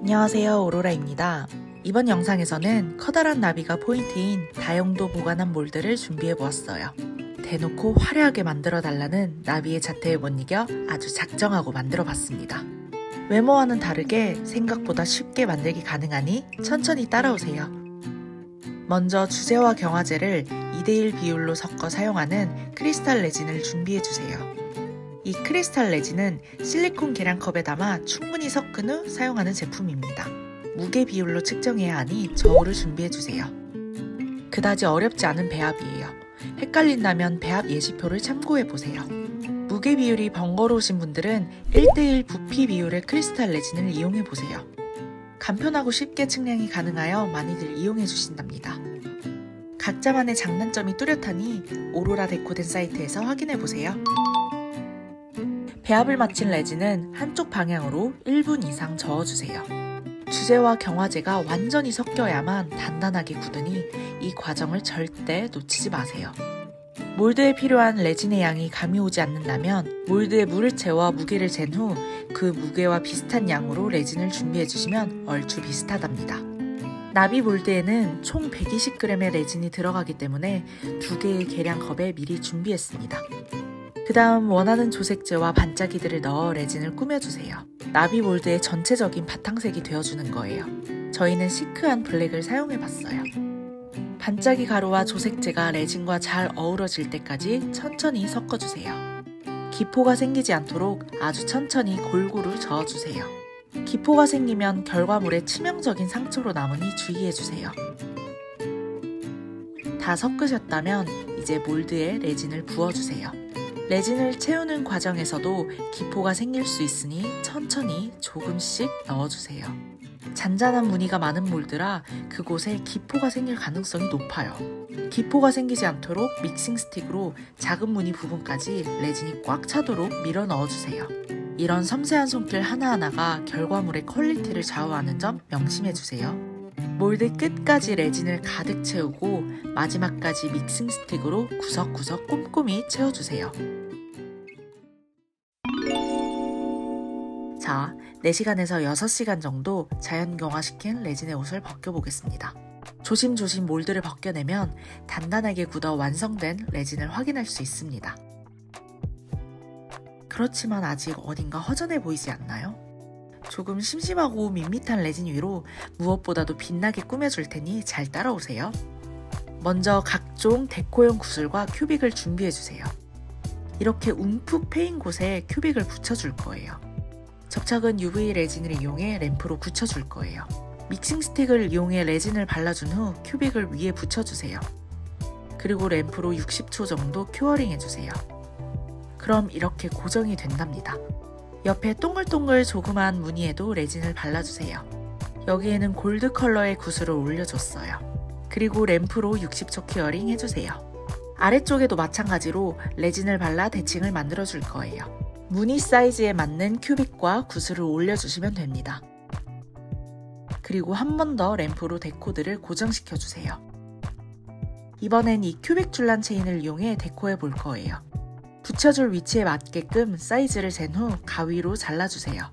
안녕하세요, 오로라입니다. 이번 영상에서는 커다란 나비가 포인트인 다용도 보관한 몰드를 준비해보았어요. 대놓고 화려하게 만들어달라는 나비의 자태에 못 이겨 아주 작정하고 만들어봤습니다. 외모와는 다르게 생각보다 쉽게 만들기 가능하니 천천히 따라오세요. 먼저 주재와 경화제를 2:1 비율로 섞어 사용하는 크리스탈 레진을 준비해주세요. 이 크리스탈 레진은 실리콘 계량컵에 담아 충분히 섞은 후 사용하는 제품입니다. 무게 비율로 측정해야 하니 저울을 준비해주세요. 그다지 어렵지 않은 배합이에요. 헷갈린다면 배합 예시표를 참고해보세요. 무게 비율이 번거로우신 분들은 1:1 부피 비율의 크리스탈 레진을 이용해보세요. 간편하고 쉽게 측량이 가능하여 많이들 이용해주신답니다. 각자만의 장단점이 뚜렷하니 오로라 데코된 사이트에서 확인해보세요. 배합을 마친 레진은 한쪽 방향으로 1분 이상 저어주세요. 주재와 경화제가 완전히 섞여야만 단단하게 굳으니 이 과정을 절대 놓치지 마세요. 몰드에 필요한 레진의 양이 감이 오지 않는다면 몰드에 물을 채워 무게를 잰 후 그 무게와 비슷한 양으로 레진을 준비해주시면 얼추 비슷하답니다. 나비 몰드에는 총 120g의 레진이 들어가기 때문에 2개의 계량컵에 미리 준비했습니다. 그 다음 원하는 조색제와 반짝이들을 넣어 레진을 꾸며주세요. 나비 몰드의 전체적인 바탕색이 되어주는 거예요. 저희는 시크한 블랙을 사용해봤어요. 반짝이 가루와 조색제가 레진과 잘 어우러질 때까지 천천히 섞어주세요. 기포가 생기지 않도록 아주 천천히 골고루 저어주세요. 기포가 생기면 결과물에 치명적인 상처로 남으니 주의해주세요. 다 섞으셨다면 이제 몰드에 레진을 부어주세요. 레진을 채우는 과정에서도 기포가 생길 수 있으니 천천히 조금씩 넣어주세요. 잔잔한 무늬가 많은 몰드라 그곳에 기포가 생길 가능성이 높아요. 기포가 생기지 않도록 믹싱 스틱으로 작은 무늬 부분까지 레진이 꽉 차도록 밀어 넣어주세요. 이런 섬세한 손길 하나하나가 결과물의 퀄리티를 좌우하는 점 명심해주세요. 몰드 끝까지 레진을 가득 채우고 마지막까지 믹싱 스틱으로 구석구석 꼼꼼히 채워주세요. 자, 4시간에서 6시간 정도 자연경화시킨 레진의 옷을 벗겨보겠습니다. 조심조심 몰드를 벗겨내면 단단하게 굳어 완성된 레진을 확인할 수 있습니다. 그렇지만 아직 어딘가 허전해 보이지 않나요? 조금 심심하고 밋밋한 레진 위로 무엇보다도 빛나게 꾸며줄 테니 잘 따라오세요. 먼저 각종 데코용 구슬과 큐빅을 준비해주세요. 이렇게 움푹 패인 곳에 큐빅을 붙여줄 거예요. 접착은 UV 레진을 이용해 램프로 굳혀줄 거예요. 믹싱 스틱을 이용해 레진을 발라준 후 큐빅을 위에 붙여주세요. 그리고 램프로 60초 정도 큐어링 해주세요. 그럼 이렇게 고정이 된답니다. 옆에 동글동글 조그만 무늬에도 레진을 발라주세요. 여기에는 골드 컬러의 구슬을 올려줬어요. 그리고 램프로 60초 큐어링 해주세요. 아래쪽에도 마찬가지로 레진을 발라 대칭을 만들어줄 거예요. 무늬 사이즈에 맞는 큐빅과 구슬을 올려주시면 됩니다. 그리고 한 번 더 램프로 데코드를 고정시켜주세요. 이번엔 이 큐빅 줄란 체인을 이용해 데코해 볼 거예요. 붙여줄 위치에 맞게끔 사이즈를 잰 후 가위로 잘라주세요.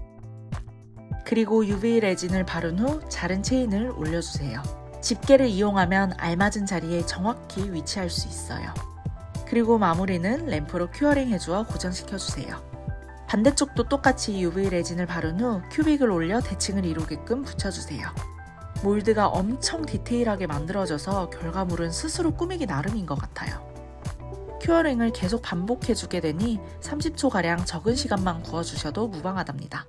그리고 UV 레진을 바른 후 자른 체인을 올려주세요. 집게를 이용하면 알맞은 자리에 정확히 위치할 수 있어요. 그리고 마무리는 램프로 큐어링 해주어 고정시켜주세요. 반대쪽도 똑같이 UV 레진을 바른 후 큐빅을 올려 대칭을 이루게끔 붙여주세요. 몰드가 엄청 디테일하게 만들어져서 결과물은 스스로 꾸미기 나름인 것 같아요. 큐어링을 계속 반복해주게 되니 30초가량 적은 시간만 구워주셔도 무방하답니다.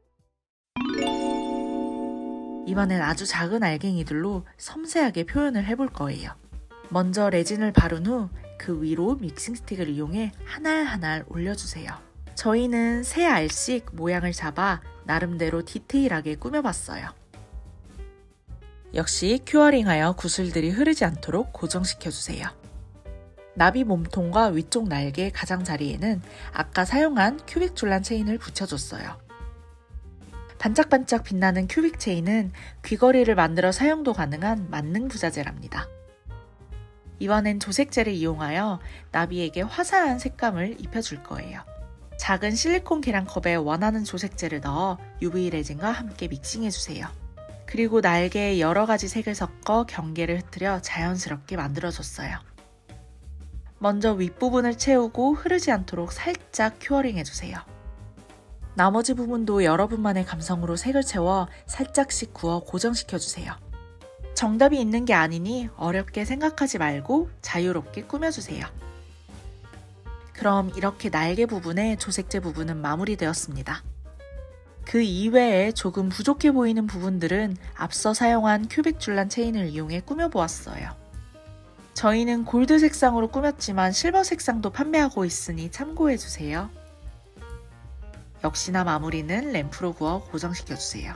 이번엔 아주 작은 알갱이들로 섬세하게 표현을 해볼 거예요. 먼저 레진을 바른 후 그 위로 믹싱 스틱을 이용해 한 알 한 알 올려주세요. 저희는 3알씩 모양을 잡아 나름대로 디테일하게 꾸며봤어요. 역시 큐어링하여 구슬들이 흐르지 않도록 고정시켜주세요. 나비 몸통과 위쪽 날개 가장자리에는 아까 사용한 큐빅 줄란 체인을 붙여줬어요. 반짝반짝 빛나는 큐빅 체인은 귀걸이를 만들어 사용도 가능한 만능 부자재랍니다. 이번엔 조색제를 이용하여 나비에게 화사한 색감을 입혀줄 거예요. 작은 실리콘 계량컵에 원하는 조색제를 넣어 UV 레진과 함께 믹싱해주세요. 그리고 날개에 여러 가지 색을 섞어 경계를 흐트려 자연스럽게 만들어줬어요. 먼저 윗부분을 채우고 흐르지 않도록 살짝 큐어링해주세요. 나머지 부분도 여러분만의 감성으로 색을 채워 살짝씩 구워 고정시켜주세요. 정답이 있는 게 아니니 어렵게 생각하지 말고 자유롭게 꾸며주세요. 그럼 이렇게 날개 부분에 조색제 부분은 마무리되었습니다. 그 이외에 조금 부족해 보이는 부분들은 앞서 사용한 큐빅 줄란 체인을 이용해 꾸며보았어요. 저희는 골드 색상으로 꾸몄지만 실버 색상도 판매하고 있으니 참고해주세요. 역시나 마무리는 램프로 구워 고정시켜주세요.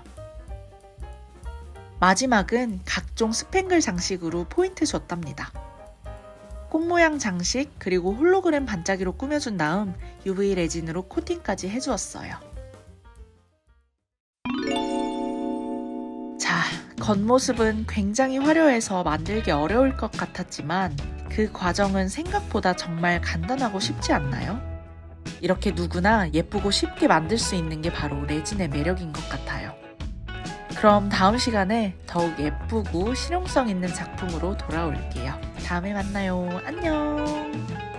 마지막은 각종 스팽글 장식으로 포인트 줬답니다. 꽃 모양 장식 그리고 홀로그램 반짝이로 꾸며준 다음 UV 레진으로 코팅까지 해주었어요. 자, 겉모습은 굉장히 화려해서 만들기 어려울 것 같았지만 그 과정은 생각보다 정말 간단하고 쉽지 않나요? 이렇게 누구나 예쁘고 쉽게 만들 수 있는 게 바로 레진의 매력인 것 같아요. 그럼 다음 시간에 더욱 예쁘고 실용성 있는 작품으로 돌아올게요. 다음에 만나요. 안녕!